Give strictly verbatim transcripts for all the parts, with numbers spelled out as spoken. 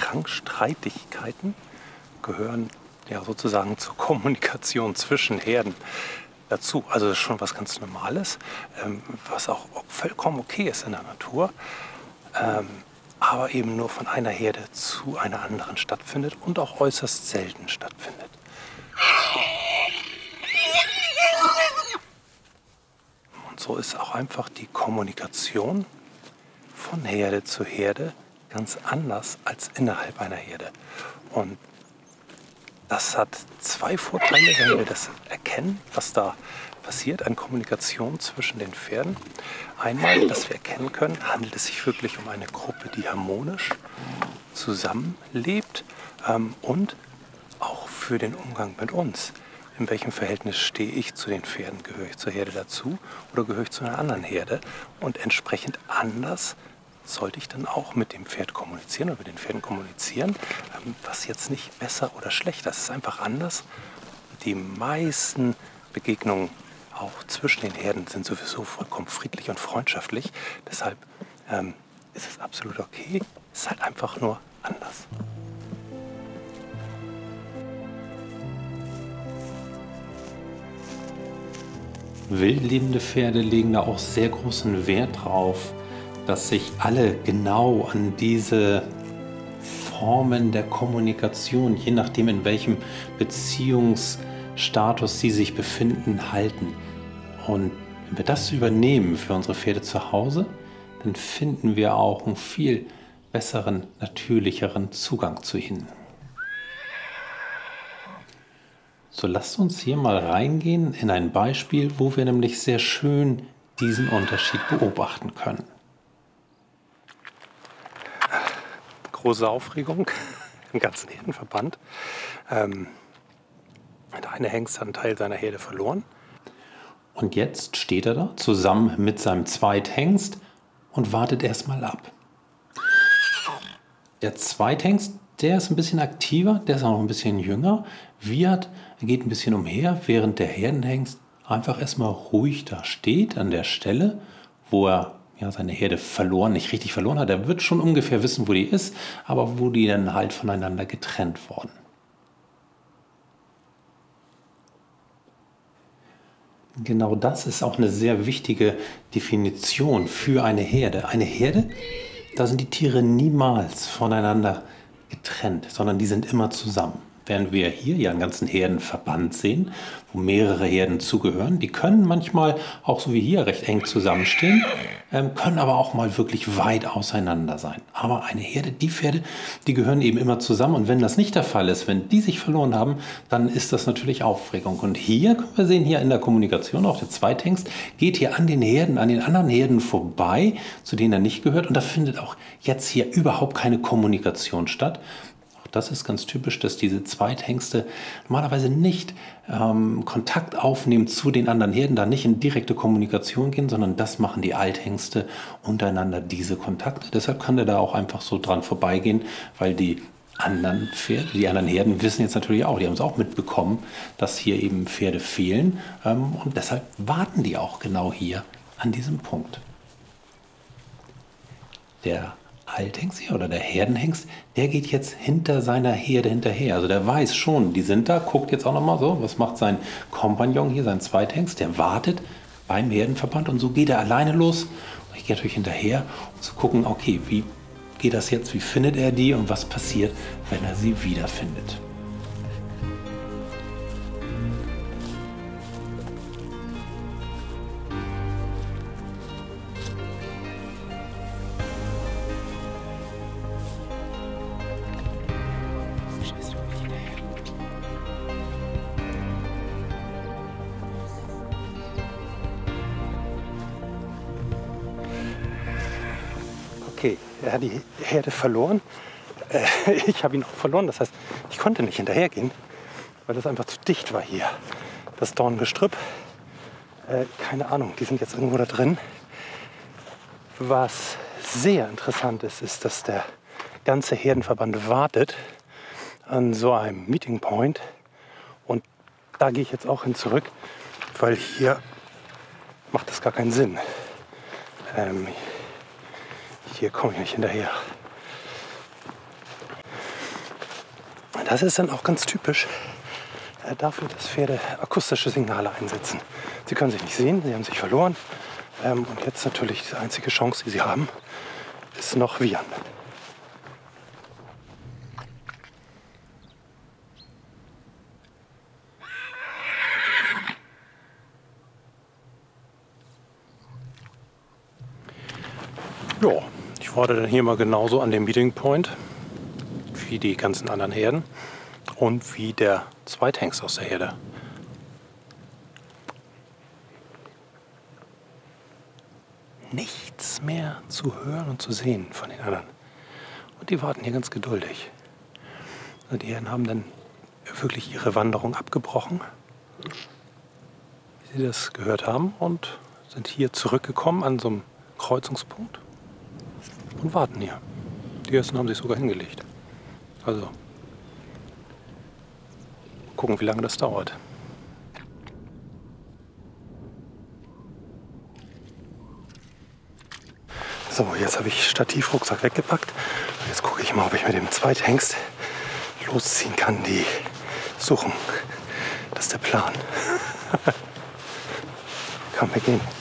Drangstreitigkeiten gehören ja sozusagen zur Kommunikation zwischen Herden dazu. Also das ist schon was ganz Normales, ähm, was auch vollkommen okay ist in der Natur, ähm, aber eben nur von einer Herde zu einer anderen stattfindet und auch äußerst selten stattfindet. Und so ist auch einfach die Kommunikation von Herde zu Herde ganz anders als innerhalb einer Herde. Und das hat zwei Vorteile, wenn wir das erkennen, was da passiert an Kommunikation zwischen den Pferden. Einmal, dass wir erkennen können, handelt es sich wirklich um eine Gruppe, die harmonisch zusammenlebt, ähm, und auch für den Umgang mit uns. In welchem Verhältnis stehe ich zu den Pferden? Gehöre ich zur Herde dazu oder gehöre ich zu einer anderen Herde? Und entsprechend anders sollte ich dann auch mit dem Pferd kommunizieren oder mit den Pferden kommunizieren, was jetzt nicht besser oder schlechter ist. Es ist einfach anders. Die meisten Begegnungen auch zwischen den Herden sind sowieso vollkommen friedlich und freundschaftlich. Deshalb ähm, ist es absolut okay. Es ist halt einfach nur anders. Wildlebende Pferde legen da auch sehr großen Wert drauf, dass sich alle genau an diese Formen der Kommunikation, je nachdem in welchem Beziehungsstatus sie sich befinden, halten. Und wenn wir das übernehmen für unsere Pferde zu Hause, dann finden wir auch einen viel besseren, natürlicheren Zugang zu ihnen. So, lasst uns hier mal reingehen in ein Beispiel, wo wir nämlich sehr schön diesen Unterschied beobachten können. Große Aufregung im ganzen Herdenverband. Ähm, der eine Hengst hat einen Teil seiner Herde verloren. Und jetzt steht er da zusammen mit seinem Zweithengst und wartet erstmal ab. Der Zweithengst, der ist ein bisschen aktiver, der ist auch noch ein bisschen jünger. Wiehert, geht ein bisschen umher, während der Herdenhengst einfach erstmal ruhig da steht an der Stelle, wo er ja seine Herde verloren, nicht richtig verloren hat. Er wird schon ungefähr wissen, wo die ist, aber wo die dann halt voneinander getrennt wurden. Genau das ist auch eine sehr wichtige Definition für eine Herde. Eine Herde, da sind die Tiere niemals voneinander getrennt, sondern die sind immer zusammen. Während wir hier ja einen ganzen Herdenverband sehen, wo mehrere Herden zugehören, die können manchmal auch so wie hier recht eng zusammenstehen, ähm, können aber auch mal wirklich weit auseinander sein. Aber eine Herde, die Pferde, die gehören eben immer zusammen, und wenn das nicht der Fall ist, wenn die sich verloren haben, dann ist das natürlich Aufregung. Und hier können wir sehen, hier in der Kommunikation, auch der Zweithengst geht hier an den Herden, an den anderen Herden vorbei, zu denen er nicht gehört, und da findet auch jetzt hier überhaupt keine Kommunikation statt. Das ist ganz typisch, dass diese Zweithengste normalerweise nicht ähm, Kontakt aufnehmen zu den anderen Herden, da nicht in direkte Kommunikation gehen, sondern das machen die Althengste untereinander, diese Kontakte. Deshalb kann der da auch einfach so dran vorbeigehen, weil die anderen Pferde, die anderen Herden wissen jetzt natürlich auch, die haben es auch mitbekommen, dass hier eben Pferde fehlen, ähm, und deshalb warten die auch genau hier an diesem Punkt. Der Althengst hier oder der Herdenhengst, der geht jetzt hinter seiner Herde hinterher. Also der weiß schon, die sind da, guckt jetzt auch nochmal so, was macht sein Kompagnon hier, sein Zweithengst, der wartet beim Herdenverband, und so geht er alleine los. Und ich gehe natürlich hinterher, um zu gucken, okay, wie geht das jetzt, wie findet er die und was passiert, wenn er sie wiederfindet. Okay, er hat die Herde verloren. Äh, ich habe ihn auch verloren. Das heißt, ich konnte nicht hinterhergehen, weil das einfach zu dicht war hier. Das Dorngestrüpp. Äh, keine Ahnung, die sind jetzt irgendwo da drin. Was sehr interessant ist, ist, dass der ganze Herdenverband wartet an so einem Meeting Point. Und da gehe ich jetzt auch hin zurück, weil hier macht das gar keinen Sinn. Ähm, Hier komme ich nicht hinterher. Das ist dann auch ganz typisch äh, dafür, dass Pferde akustische Signale einsetzen. Sie können sich nicht sehen, sie haben sich verloren. Ähm, und jetzt natürlich die einzige Chance, die sie haben, ist noch wiehern. Ja, ich warte dann hier mal genauso an dem Meeting Point wie die ganzen anderen Herden und wie der Zweithengst aus der Herde. Nichts mehr zu hören und zu sehen von den anderen. Und die warten hier ganz geduldig. Und die Herden haben dann wirklich ihre Wanderung abgebrochen, wie sie das gehört haben, und sind hier zurückgekommen an so einem Kreuzungspunkt und warten hier. Die ersten haben sich sogar hingelegt. Also, gucken, wie lange das dauert. So, jetzt habe ich Stativ-Rucksack weggepackt. Und jetzt gucke ich mal, ob ich mit dem Zweithengst losziehen kann, die suchen. Das ist der Plan. Kann mir gehen.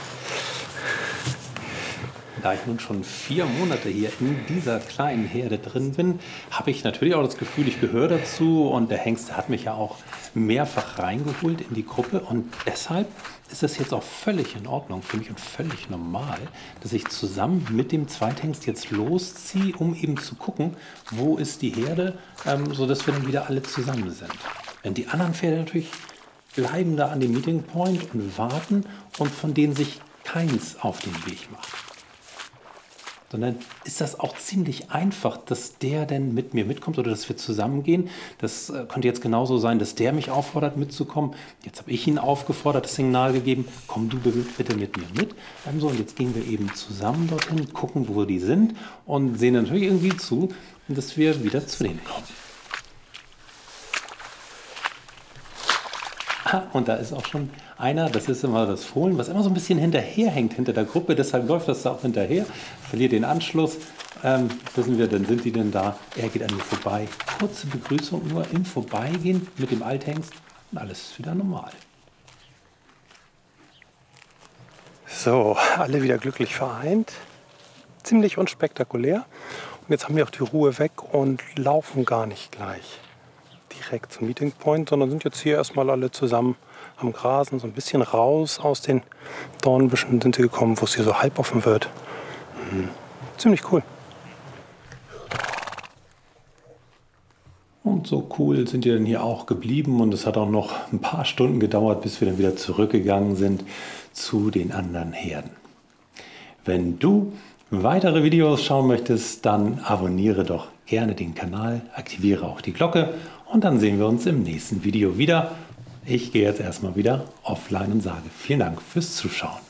Da ich nun schon vier Monate hier in dieser kleinen Herde drin bin, habe ich natürlich auch das Gefühl, ich gehöre dazu. Und der Hengst hat mich ja auch mehrfach reingeholt in die Gruppe. Und deshalb ist es jetzt auch völlig in Ordnung für mich und völlig normal, dass ich zusammen mit dem Zweithengst jetzt losziehe, um eben zu gucken, wo ist die Herde, ähm, sodass wir dann wieder alle zusammen sind. Denn die anderen Pferde natürlich bleiben da an dem Meeting Point und warten, und von denen sich keins auf den Weg macht. Sondern ist das auch ziemlich einfach, dass der denn mit mir mitkommt oder dass wir zusammengehen. Das äh, könnte jetzt genauso sein, dass der mich auffordert mitzukommen. Jetzt habe ich ihn aufgefordert, das Signal gegeben, komm du bitte mit mir mit. Ähm, so, und jetzt gehen wir eben zusammen dorthin, gucken, wo die sind, und sehen natürlich irgendwie zu, dass wir wieder zu denen kommen. Ah, und da ist auch schon einer, das ist immer das Fohlen, was immer so ein bisschen hinterherhängt hinter der Gruppe, deshalb läuft das da auch hinterher, verliert den Anschluss. Ähm, wissen wir, dann sind die denn da, er geht an mir vorbei. Kurze Begrüßung nur im Vorbeigehen mit dem Althengst und alles ist wieder normal. So, alle wieder glücklich vereint. Ziemlich unspektakulär. Und jetzt haben wir auch die Ruhe weg und laufen gar nicht gleich direkt zum Meeting Point, sondern sind jetzt hier erstmal alle zusammen am Grasen, so ein bisschen raus aus den Dornbüschen sind sie gekommen, wo es hier so halb offen wird. Mhm. Ziemlich cool. Und so cool sind die dann hier auch geblieben, und es hat auch noch ein paar Stunden gedauert, bis wir dann wieder zurückgegangen sind zu den anderen Herden. Wenn du weitere Videos schauen möchtest, dann abonniere doch gerne den Kanal, aktiviere auch die Glocke, und dann sehen wir uns im nächsten Video wieder. Ich gehe jetzt erstmal wieder offline und sage vielen Dank fürs Zuschauen.